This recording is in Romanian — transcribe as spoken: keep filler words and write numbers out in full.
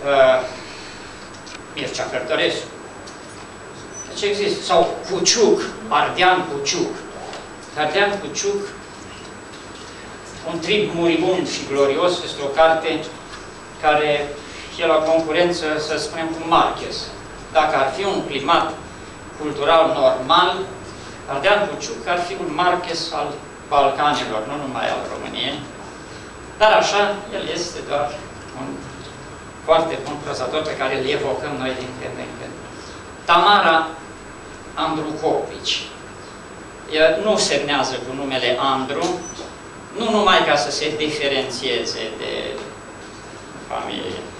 uh, Mircea Cărtărescu. Deci există, sau Cuciuc, Ardean Cuciuc. Ardean Cuciuc, un trib muribund și glorios, este o carte care e la concurență, să spunem, cu Marquez. Dacă ar fi un climat cultural normal, Ardean Cuciuc ar fi un Marquez al Balcanilor, nu numai al României. Dar așa, el este doar un foarte bun prozator pe care îl evocăm noi din când în când. Tamara Andrucovici. Ea nu semnează cu numele Andru, nu numai ca să se diferențieze de familie